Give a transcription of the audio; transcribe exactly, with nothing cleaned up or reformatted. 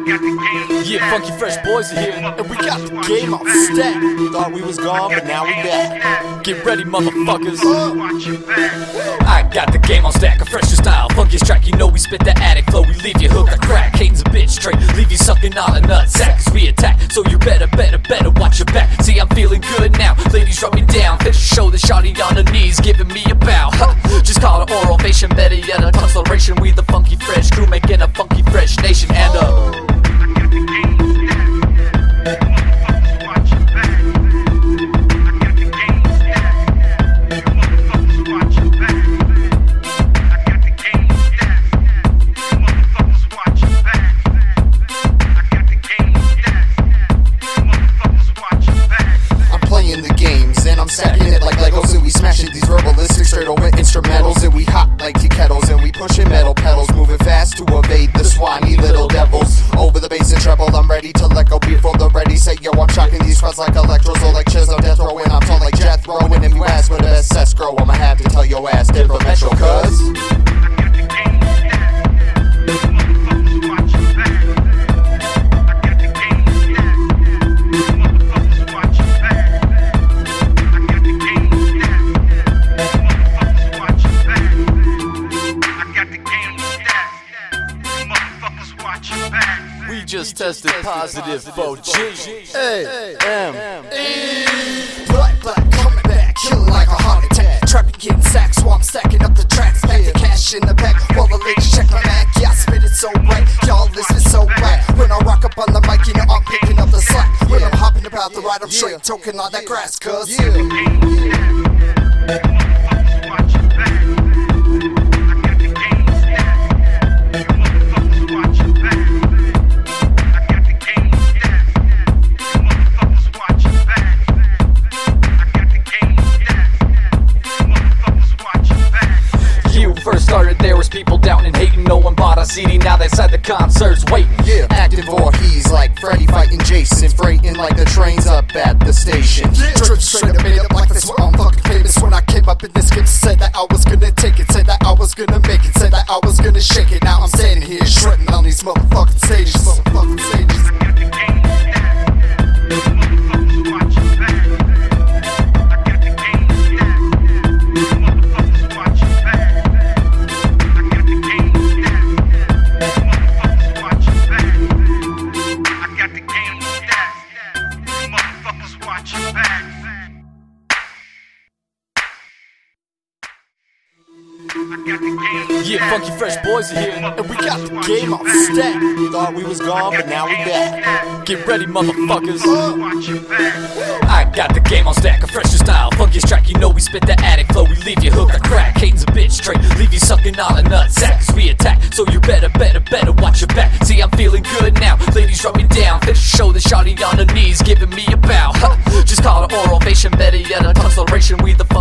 Yeah, Funky Fresh Boys are here, and we got the game on stack. Thought we was gone, but now we back. Get ready, motherfuckers. I got the game on stack, a fresher style, funkiest track. You know we spit the attic flow, we leave you hooked like crack. Hating's a bitch straight, leave you sucking on a nutsack. Cause we attack, so you better, better, better watch your back. See, I'm feeling good now, ladies drop me down. Finish the show, the shawty on her knees, giving me a bow. Huh. Just call it oral ovation, better yet a acceleration. We the Funky Fresh crew, making a funky fresh nation. And uh I'm stacking it like Legos, and we smashing these verbalistic straight over instrumentals, and we hot like tea kettles, and we pushing metal pedals, moving fast to evade the swiny little devils. Over the bass and treble, I'm ready to let go before the ready. Say yo, I'm shocking these squads like electros or like Chisholm Death Row, and I'm tall like Jethro. And if you ask where the best sets grow, I'ma have to tell your ass Denver Metro, cuz we just tested positive for G A M E. Black, black, coming back, killing like a heart attack. Trapping, getting sacks while I'm stacking up the tracks. Back the cash in the back while the ladies check my back. Yeah, I spit it so right, y'all listen so right. When I rock up on the mic, you know I'm picking up the slack. When I'm hopping about the ride, I'm straight toking on that grass, cuz first started, there was people down and hating. No one bought a C D, now they side the concerts waiting. Yeah, acting for he's like Freddy fighting Jason, freighting like the trains up at the station. Yeah. Drip straight up, made up like this, I'm fucking famous. When I came up in this game, said that I was gonna take it, said that I was gonna make it, said that I was gonna shake it. Now I'm standing here shredding on these motherfucking stages, motherfucking stages. Yeah, Funky Fresh Boys are here, and we got the game on stack. Thought we was gone, but now we back. Get ready, motherfuckers. I got the game on stack, a fresher style, funkiest track. You know we spit the attic flow, we leave you hooked like crack. Hating's a bitch straight, leave you sucking on a nutsack. Cause we attack, so you better, better, better watch your back. See, I'm feeling good now, ladies drop me down. Finish the show, the shawty on her knees, giving me a bow. Huh. Just call it oral ovation, better yet a acceleration. We the